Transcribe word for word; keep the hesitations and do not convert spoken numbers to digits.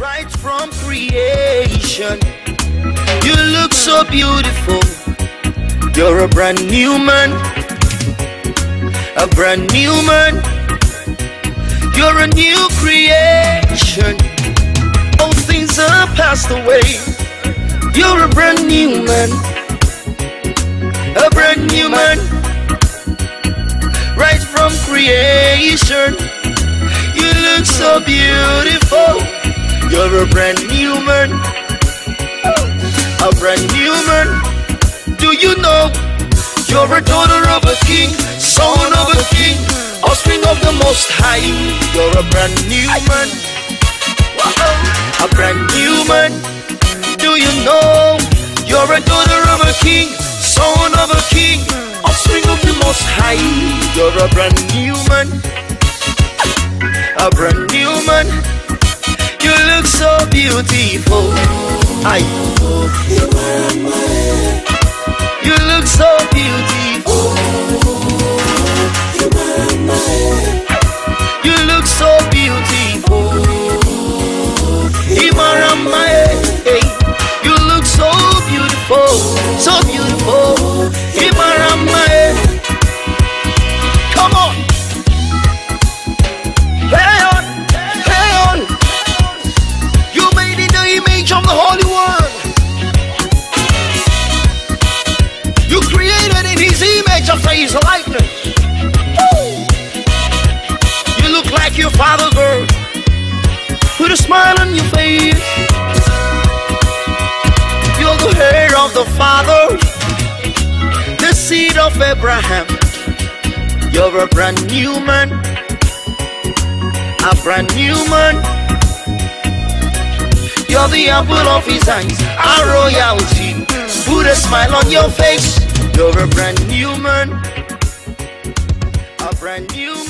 right from creation. You look so beautiful. You're a brand new man, a brand new man. You're a new creation. All things are passed away. You're a brand new man, a brand new man, right from creation. You look so beautiful. You're a brand new man, a brand new man. Do you know you're a daughter of a king, son of a king, offspring of the Most High? You're a brand new man, a brand new man. Do you know you're a daughter of a king, son of a king, offspring of the Most High? You're a brand new man, a brand new man. You look so beautiful. I. You look so beautiful. You look so beautiful. Imaramae, hey. You look so beautiful, so beautiful. Imaramae. Come on. Hey on, hey on. You made in the image of the Holy One. You created in His image after His likeness. Woo! You look like your father, girl, with a smile on your face. You're the hair of the Father, the seed of Abraham. You're a brand new man, a brand new man. You're the apple of His eyes, a royalty. Put a smile on your face. You're a brand new man, a brand new